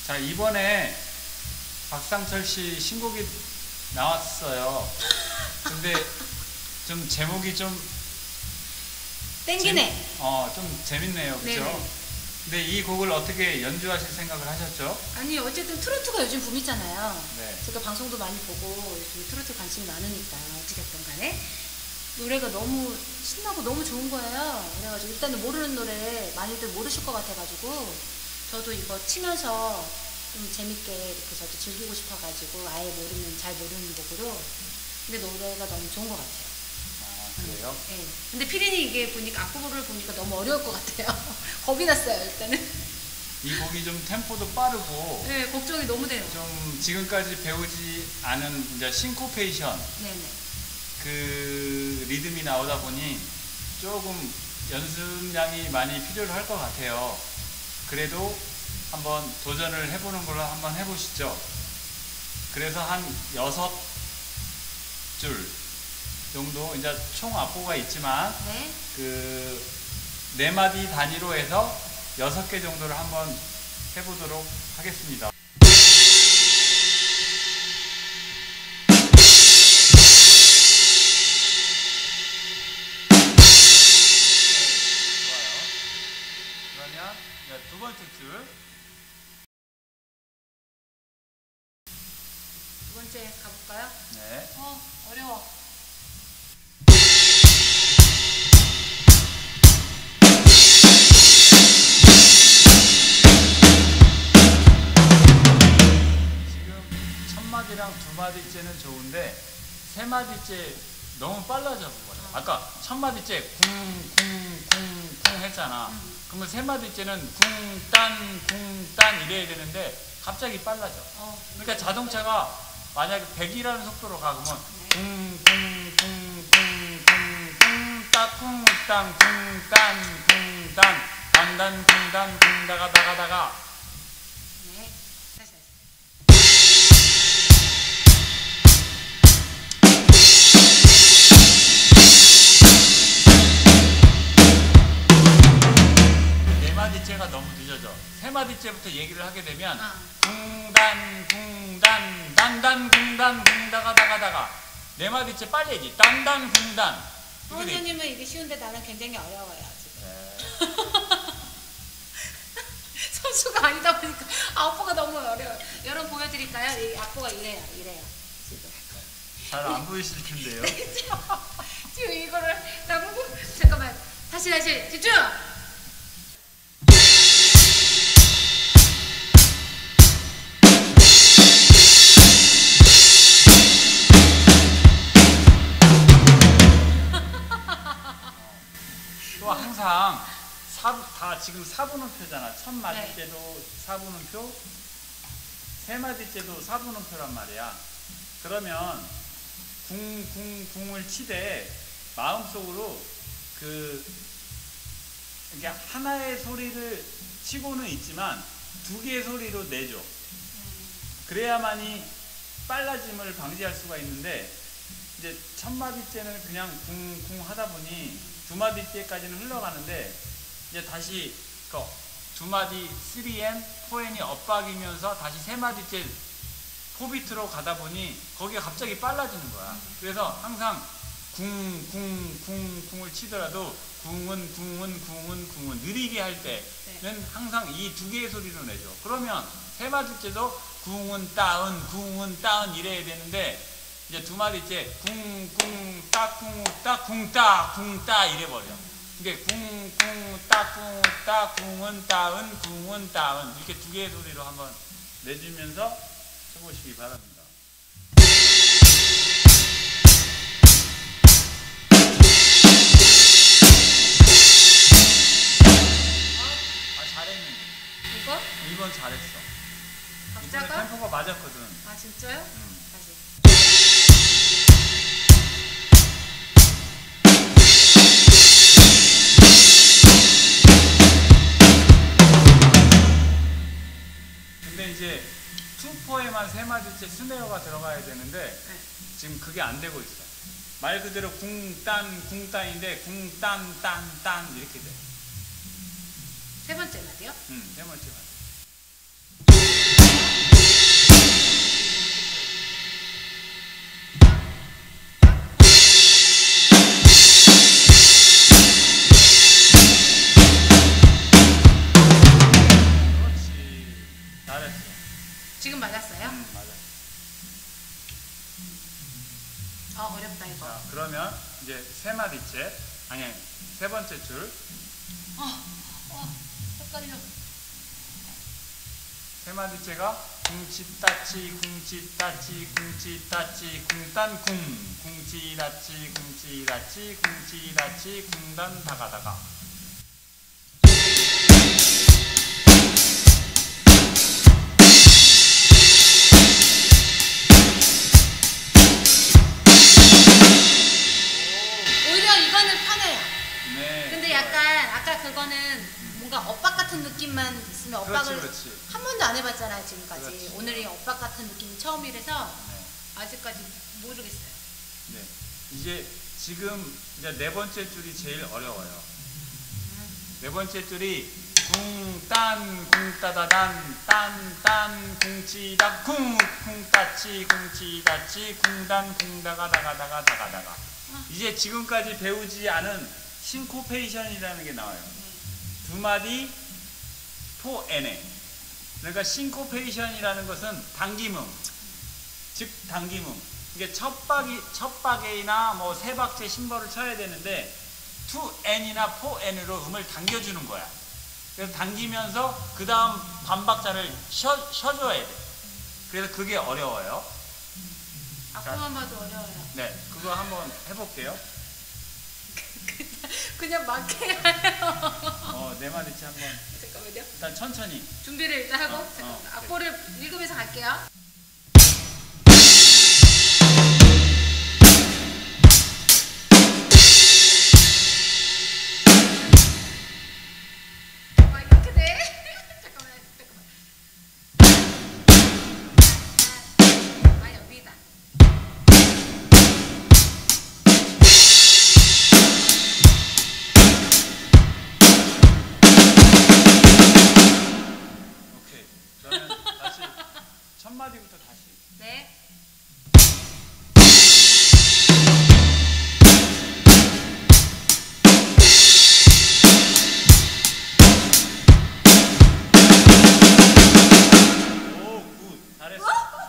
자, 이번에 박상철 씨 신곡이 나왔어요. 근데 좀 제목이 좀 땡기네. 좀 재밌네요. 그죠? 네네. 근데 이 곡을 어떻게 연주하실 생각을 하셨죠? 아니 어쨌든 트로트가 요즘 붐이잖아요. 네. 제가 방송도 많이 보고 요즘 트로트 관심이 많으니까 어찌됐든 간에 노래가 너무 신나고 너무 좋은 거예요. 그래가지고 일단은 모르는 노래 많이들 모르실 것 같아가지고 저도 이거 치면서 좀 재밌게 이렇게 저도 즐기고 싶어가지고 아예 잘 모르는 곡으로. 근데 노래가 너무 좋은 것 같아요. 아, 그래요? 네. 근데 피디님 이게 보니까 악보를 보니까 너무 어려울 것 같아요. 겁이 났어요 일단은. 이 곡이 좀 템포도 빠르고 네, 걱정이 너무 돼요. 좀 지금까지 배우지 않은 이제 싱코페이션 네네. 그 리듬이 나오다 보니 조금 연습량이 많이 필요할 것 같아요. 그래도 한번 도전을 해보는 걸로 한번 해보시죠. 그래서 한 6줄 정도 이제 총 악보가 있지만 네. 그 4마디 단위로 해서 6개 정도를 한번 해보도록 하겠습니다. 그러면 두 번째 줄. 두 번째 가볼까요? 네. 어려워. 지금 첫 마디랑 두 마디째는 좋은데 세 마디째 너무 빨라져 버려요. 아까 첫 마디째 쿵쿵쿵쿵 했잖아. 그러면 세 마디째는 쿵딴 이래야 되는데 갑자기 빨라져. 그러니까 자동차가 만약에 100이라는 속도로 가 그러면 쿵쿵쿵쿵쿵쿵 따쿵땅 쿵딴 단단 쿵단 쿵다가 네. 다시. 네 마디째가 너무 늦어져. 세 마디째부터 얘기를 하게 되면 단단 쿵다가 네 마디째 빨리 해야지. 단단 쿵단. 원장님은 이게 쉬운데 나는 굉장히 어려워요 지금. 네. 선수가 아니다 보니까 악보가 너무 어려워요. 여러분 보여드릴까요? 이 악보가 이래요 지금. 잘 안 보이실 텐데요. 지금 이거를 나보고 잠깐만 다시 집중. 또 항상 다 지금 4분음표잖아. 첫 마디째도 4분음표, 세 마디째도 4분음표란 말이야. 그러면 궁을 치되 마음속으로 이게 하나의 소리를 치고는 있지만 두 개의 소리로 내줘. 그래야만이 빨라짐을 방지할 수가 있는데 이제 첫 마디째는 그냥 궁 하다 보니 두 마디째까지는 흘러가는데 이제 다시 두 마디 3M, 4N이 엇박이면서 다시 세 마디째 4비트로 가다 보니 거기가 갑자기 빨라지는 거야. 그래서 항상 궁을 치더라도 궁은 느리게 할 때는 항상 이 두 개의 소리로 내죠. 그러면 세 마디째도 궁은 따은 이래야 되는데 이제 두 마디째 궁따 이래버려. 이게 궁은 따은 이렇게 두 개의 소리로 한번 내주면서 쳐보시기 바랍니다. 잘했는데. 이번 잘했어. 박자가? 이번에 템포가 맞았거든. 아 진짜요? 다시. 근데 이제 2포에만 세 마디째 스네어가 들어가야 되는데 지금 그게 안 되고 있어. 말 그대로 궁딴인데 궁딴 이렇게 돼. 세 번째 마디요? 세 번째 마디. 지금 맞았어요? 맞아. 어렵다 이거. 자, 그러면 이제 세 마디째, 아니 세 번째 줄. 헷갈려. 세 마디째가 궁치따치 궁치따치 궁치따치 궁딴궁 궁치라치 궁치라치 궁치라치 궁단 다가다가. 오히려 이거는 편해요. 네. 근데 약간 아까 그거는 뭔가 엇박 같은 느낌만 있으면 엇박을 그렇지. 한 번도 안 해봤잖아요 지금까지. 그렇지. 오늘이 엇박 같은 느낌이 처음이라서 네. 아직까지 모르겠어요. 네. 이제 지금 이제 네 번째 줄이 제일 어려워요. 네 번째 줄이 궁딴 궁따다단 딴딴 궁치다 궁따치 궁치다치 궁단 궁다가 다가다가 다가다가. 이제 지금까지 배우지 않은 싱코페이션이라는 게 나와요. 두 마디 포에네. 그러니까 싱코페이션이라는 것은 당김음, 즉 당김음. 이게 첫 박에나 뭐 세 박자 심벌을 쳐야 되는데 2n이나 4n으로 음을 당겨주는 거야. 그래서 당기면서 그 다음 반박자를 쉬어줘야 돼. 그래서 그게 어려워요. 악보만 봐도 어려워요. 네, 그거 한번 해볼게요. 그냥 막 해요. 네 마디치 한번. 잠깐만요. 일단 천천히. 준비를 일단 하고 잠깐만. 오케이. 악보를 읽으면서 갈게요. 이렇게 돼? 잠깐만. 여기다. 오케이. 그러면 다시 첫 마디부터 다시. 네. 오, 굿. 잘했어.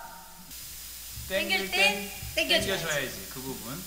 땡길 땐 땡겨줘야지. 땡겨줘야지. 그 부분.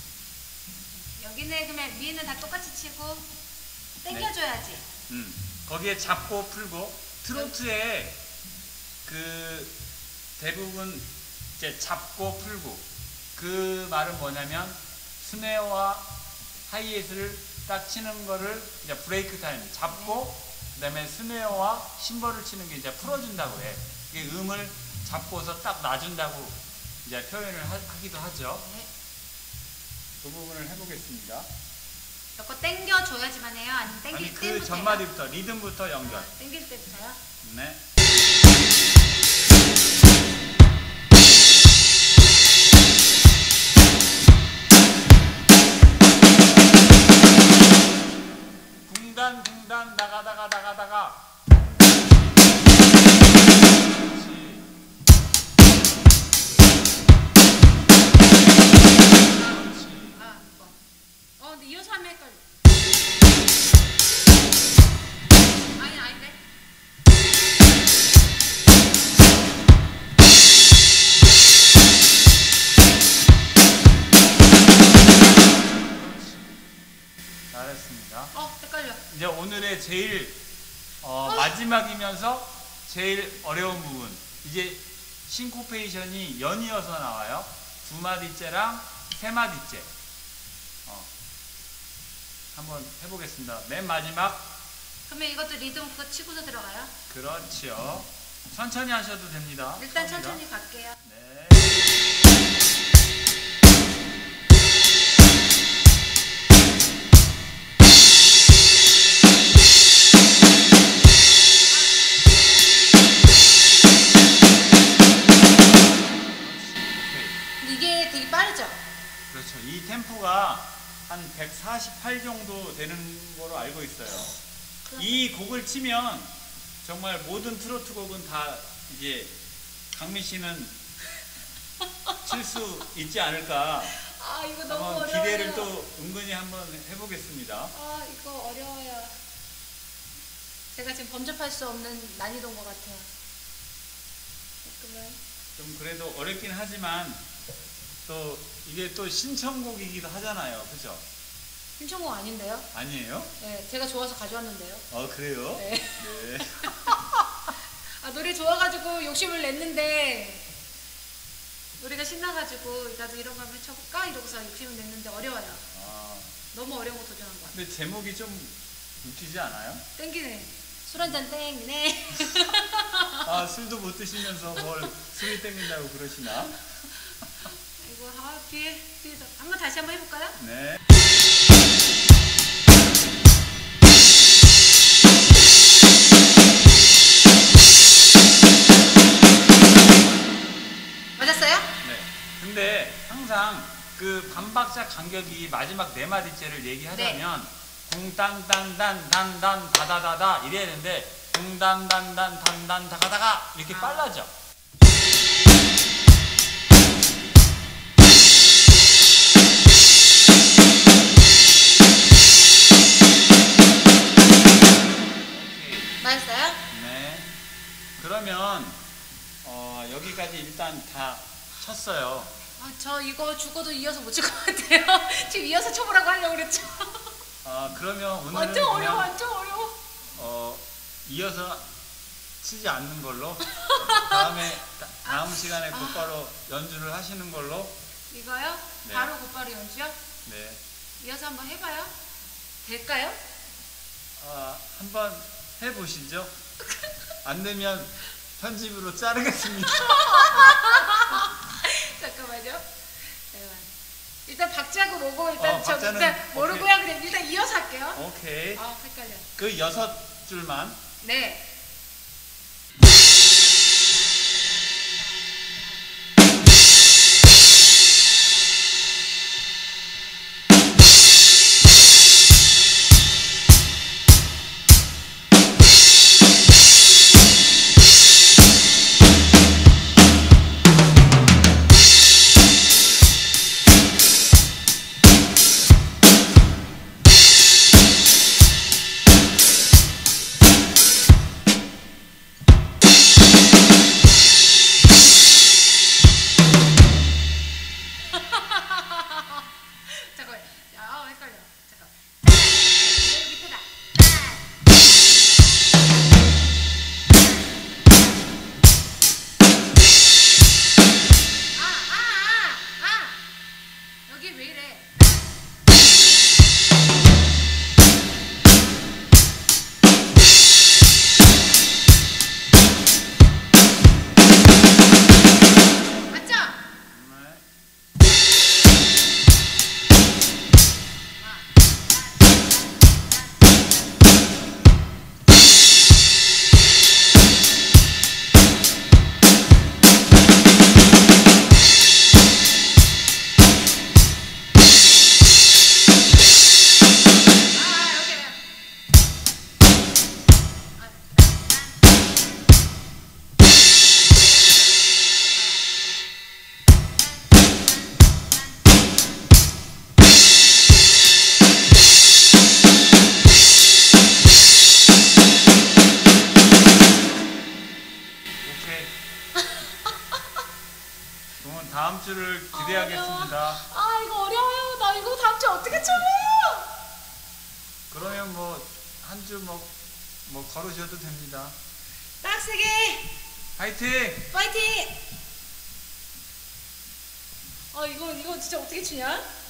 여기는 그러면 위에는 다 똑같이 치고 땡겨줘야지. 거기에 잡고 풀고 트로트에 그 대부분 이제 잡고 풀고 그 말은 뭐냐면 스네어와 하이햇을 딱 치는 거를 이제 브레이크 타임 잡고 그다음에 스네어와 심벌을 치는 게 이제 풀어준다고 해. 이게 음을 잡고서 딱 놔준다고 이제 표현을 하기도 하죠. 네. 그 부분을 해보겠습니다. 이거 땡겨줘야지만 해요? 아니면 땡길 아니 때부터 그 전마디부터 리듬부터 연결. 땡길 때부터요? 네. 궁단 나가다가 그렇지. 그렇지. 이거. 근데 이어서 하면 헷갈려. 아닌데? 잘했습니다. 헷갈려. 이제 오늘의 제일 마지막이면서 제일 어려운 부분. 이제 싱코페이션이 연이어서 나와요. 두 마디째랑 세 마디째. 한번 해보겠습니다. 맨 마지막. 그러면 이것도 리듬 그거 치고서 들어가요? 그렇죠. 천천히 하셔도 됩니다. 일단 처음이라. 천천히 갈게요. 네. 근데 이게 되게 빠르죠? 그렇죠. 이 템포가 한 148 정도 되는 거로 알고 있어요. 이 곡을 치면 정말 모든 트로트 곡은 다 이제 강민 씨는 칠 수 있지 않을까. 이거 너무 한번 어려워요. 기대를 또 은근히 한번 해보겠습니다. 이거 어려워요. 제가 지금 범접할 수 없는 난이도인 것 같아요. 그러면 좀 그래도 어렵긴 하지만 또 이게 또 신청곡이기도 하잖아요. 그죠? 신청곡 아닌데요? 아니에요? 네, 제가 좋아서 가져왔는데요. 그래요? 네. 네. 아, 노래 좋아가지고 욕심을 냈는데 노래가 신나가지고 나도 이런 거 한번 해쳐볼까 이러고서 욕심을 냈는데 어려워요. 아, 너무 어려운 거 도전한 거 같아요. 근데 제목이 좀 웃기지 않아요? 땡기네. 술 한잔 땡기네. 아, 술도 못 드시면서 뭘 술이 땡긴다고 그러시나? 이거 뒤에서 한번 다시 한번 해볼까요? 네. 맞았어요? 네. 근데 항상 그 반박자 간격이 마지막 네 마디째를 얘기하자면 궁딴딴딴딴딴 다다다다 이래야 되는데 궁딴딴딴 다가다가 이렇게 빨라져. 맞았어요? 네. 그러면 여기까지 일단 다 쳤어요. 아, 저 이거 죽어도 이어서 못 칠 것 같아요. 지금 이어서 쳐보라고 하려고 그랬죠. 그러면 오늘은 완전 어려워, 그냥 완전 어려워. 이어서 치지 않는 걸로 다음 시간에 곧바로 연주를 하시는 걸로. 이거요? 네. 바로 곧바로 연주요? 네. 이어서 한번 해봐요. 될까요? 한번 해보시죠. 안 되면 편집으로 자르겠습니다. 잠깐만요. 잠깐만. 일단 박자고 뭐고 일단 저 박자는 일단 모르고요. 그냥 일단 이어서 할게요. 오케이. 헷갈려. 그 6줄만. 네. 잠깐만. 헷갈려. 잠깐. 여기 밑에다. 여기 왜 이래? 맞죠? 네. 오케이. 그러면 다음 주를 기대하겠습니다. 이거 어려워요. 나 이거 다음 주 어떻게 쳐? 그러면 뭐 한 주 뭐 걸으셔도 됩니다. 빡세게 파이팅! 파이팅! 이거 진짜 어떻게 치냐?